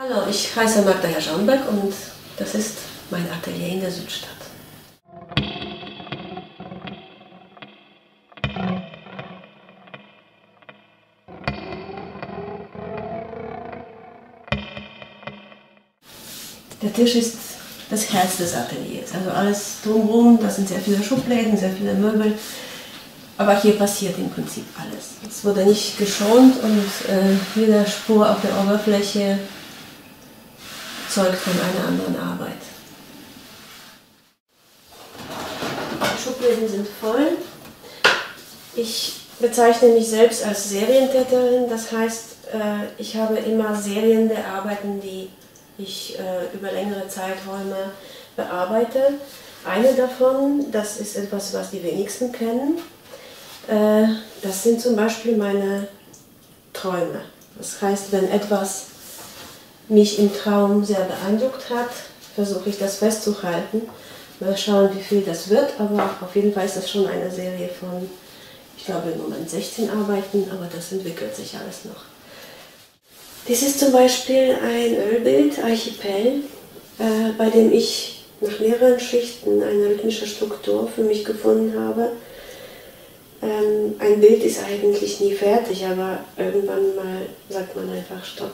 Hallo, ich heiße Magda Jaschanberg und das ist mein Atelier in der Südstadt. Der Tisch ist das Herz des Ateliers, also alles drumherum, da sind sehr viele Schubläden, sehr viele Möbel, aber hier passiert im Prinzip alles. Es wurde nicht geschont und jede Spur auf der Oberfläche zeugt von einer anderen Arbeit. Die Schubläden sind voll. Ich bezeichne mich selbst als Serientäterin, das heißt, ich habe immer Serien der Arbeiten, die ich über längere Zeiträume bearbeite. Eine davon, das ist etwas, was die wenigsten kennen, das sind zum Beispiel meine Träume. Das heißt, wenn etwas mich im Traum sehr beeindruckt hat, versuche ich das festzuhalten. Mal schauen, wie viel das wird, aber auf jeden Fall ist das schon eine Serie von, ich glaube im Moment 16 Arbeiten, aber das entwickelt sich alles noch. Dies ist zum Beispiel ein Ölbild, Archipel, bei dem ich nach mehreren Schichten eine rhythmische Struktur für mich gefunden habe. Ein Bild ist eigentlich nie fertig, aber irgendwann mal sagt man einfach Stopp.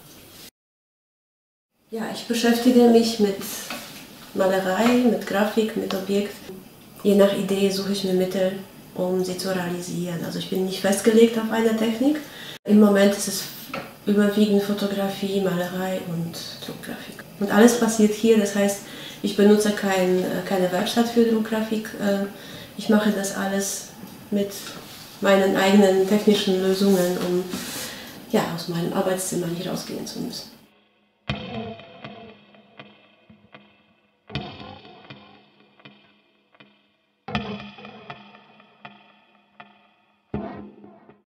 Ja, ich beschäftige mich mit Malerei, mit Grafik, mit Objekten. Je nach Idee suche ich mir Mittel, um sie zu realisieren. Also ich bin nicht festgelegt auf eine Technik. Im Moment ist es überwiegend Fotografie, Malerei und Druckgrafik. Und alles passiert hier, das heißt, ich benutze keine Werkstatt für Druckgrafik. Ich mache das alles mit meinen eigenen technischen Lösungen, um ja, aus meinem Arbeitszimmer nicht rausgehen zu müssen.